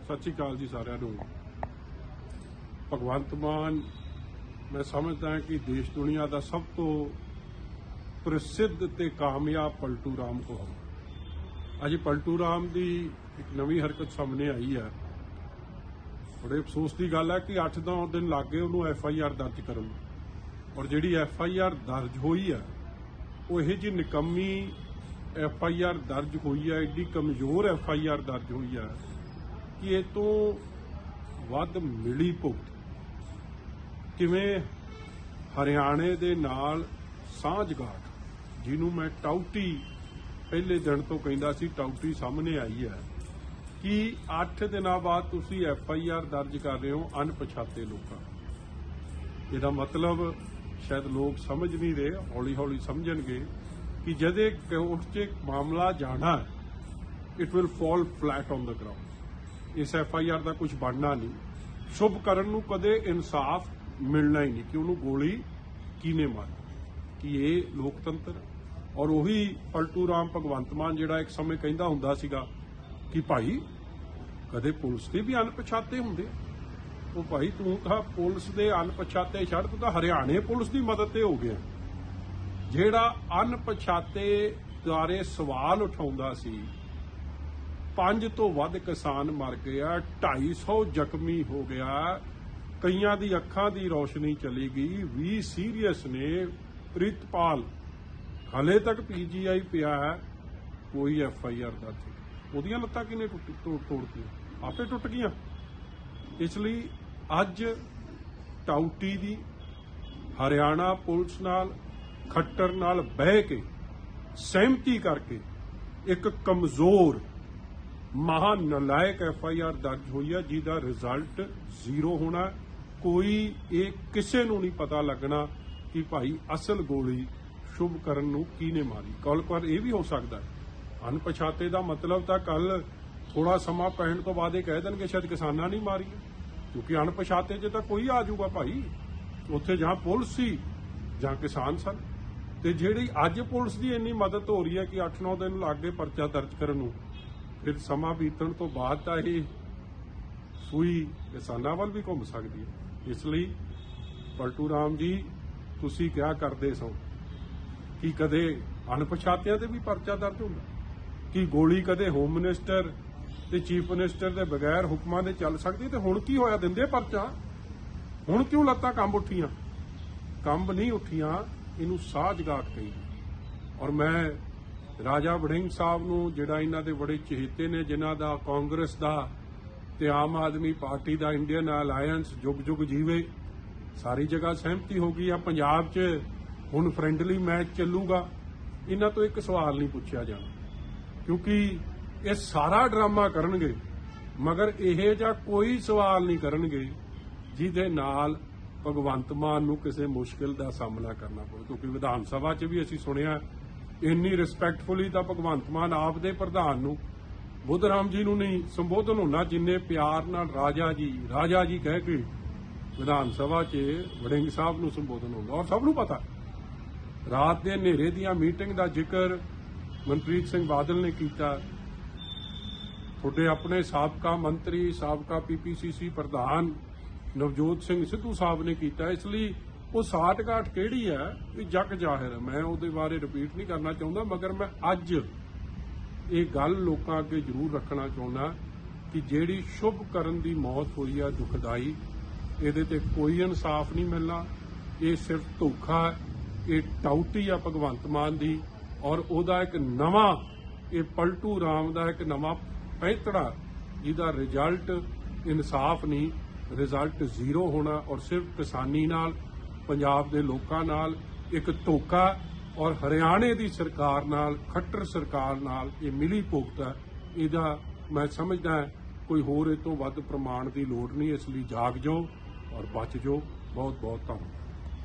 सत श्री अकाल जी सारिਆਂ ਨੂੰ। भगवंत मान मैं समझदा कि देश दुनिया का सब तो प्रसिद्ध ते कामयाब पलटू राम को अज पलटू राम की एक नवी हरकत सामने आई है। बड़े अफसोस की गल है कि 8-9 दिन लग गए उन्होंने FIR दर्ज करन और जिहड़ी FIR दर्ज हुई है वो यह जी निकम्मी FIR दर्ज हुई है, एडी कमजोर FIR दर्ज हुई है कि ये तो वध मिली भुगत किवें हरियाणे दे नाल सांझगाठ जिन्हों मैं टाउटी पहले दिन तो कहता सी टाउटी सामने आई है कि 8 दिनों बाद तुसी FIR दर्ज कर रहे हो अनपछाते लोगों। इसका मतलब शायद लोग समझ नहीं रहे, हौली हौली समझणगे कि जदे कोर्ट च मामला जाना है it will fall flat on the ground. इस FIR का कुछ बनना नहीं। शुभकरण नूं कदे इंसाफ मिलना ही नहीं कि उन्होंने गोली किने मारी कि ये लोकतंत्र। और उही पलटू राम भगवंत मान जिहड़ा एक समय कहंदा हुंदा सीगा कि भाई कदे पुलिस के भी अनपछाते हुंदे। वो भाई तू तो पुलिस के अनपछाते छड़ तू तो हरियाणे पुलिस की मदद ते हो गया। जिहड़ा अनपछाते बारे सवाल उठाउंदा सी 5 तो वध किसान मर गया, 250 जख्मी हो गया, कईयां दी अखां दी रोशनी चली गई, 20 सीरीयस ने। प्रीतपाल हले तक PGI पिया है, कोई FIR दर्ज। ओदियां लत्तां किने तोड़तियां? आपे टुट गईयां। इसलिए अज टाउटी दी हरियाणा पुलिस नाल खट्टर नाल बह के सहमति करके एक कमजोर महानलायक FIR दर्ज हुई है जिसका रिजल्ट 0 होना। कोई एक किसी नूं नहीं पता लगना कि भाई असल गोली शुभकरण नूं किहने मारी। कल पर यह भी हो सकता है अनपछाते का मतलब तो कल थोड़ा समा पैण तो बाद कह देंगे शायद किसाना नहीं मारी, क्योंकि अनपछाते च तो कोई आ जाऊगा भाई उत्थे जहां पुलिस सी जहां किसान सन। ते जिहड़ी अज पुलिस की इन्नी मदद हो रही है कि 8-9 दिन लग गए परचा दर्ज करन नूं, फिर समा बीतण तो बाद तो यह सूई किसानां वल भी घुम सकती है। इसलिए पलटू राम जी तुसी क्या करदे सो कि कदे अनपछातियां ते भी परचा दर्ज हुंदा कि गोली कदे होम मिनिस्टर ते चीफ मिनिस्टर दे बगैर हुक्मां दे चल सकदी। ते हुण की होया दिंदे परचा? हुण क्यों लत्तां कंब उठियां? कंब नहीं उठियां, इनू साझगाठ कही। और मैं राजा वड़िंग साहब नूं जिहड़ा इन्हां दे बड़े चहेते ने, जिन्हां दा कांग्रेस दा ते आम आदमी पार्टी दा इंडियन अलायंस जुग जुग जीवे, सारी जगह सहमति हो गई है। पंजाब च हुण फ्रेंडली मैच चलूगा। इन्हां तो एक सवाल नहीं पूछा जाना, क्योंकि ये सारा ड्रामा करनगे मगर इह जा कोई सवाल नहीं करनगे जिहदे नाल भगवंत मान नूं किसी मुश्किल का सामना करना पवे। क्योंकि विधान सभा च भी असीं सुनिया इन्नी रिस्पैक्टफुली तो भगवंत मान आप दे प्रधान नूं बुद्धराम जी नूं नहीं संबोधन होना जिन्ने प्यार नाल राजा जी कह के विधान सभा च वड़िंग साहब नूं संबोधन होगा। और सब नूं पता रात के हनेरे दी मीटिंग का जिक्र मनप्रीत सिंह बादल ने किया, थोड़े अपने साबका मंत्री साबका PPCC प्रधान नवजोत सिंह सिद्धू साहब ने किया। इसलिए वो साठगाठ किहड़ी है ये जग जाहिर है। मैं उहदे बारे रिपीट नहीं करना चाहता, मगर मैं अज ये गल लोकां अगे जरूर रखना चाहना कि जिहड़ी शुभकरण की मौत हुई है दुखदाई, इहदे ते कोई इंसाफ नहीं मिलना। ये सिर्फ धोखा है, ये टाउटी है भगवंत मान दी। और उहदा एक नवा ये पलटू राम का एक नवा पैंतड़ा जिहदा रिजल्ट इंसाफ नहीं, रिजल्ट 0 होना। और सिर्फ किसानी नाल पंजाब दे लोकां नाल एक धोखा और हरियाणे की सरकार नाल खट्टर सरकार नाल ये मिली भुगत है। इहदा मैं समझदा कोई होर इह तों वध प्रमाण की लोड़ नहीं। इसलिए जाग जाओ और बच जाओ। बहुत बहुत धन्यवाद।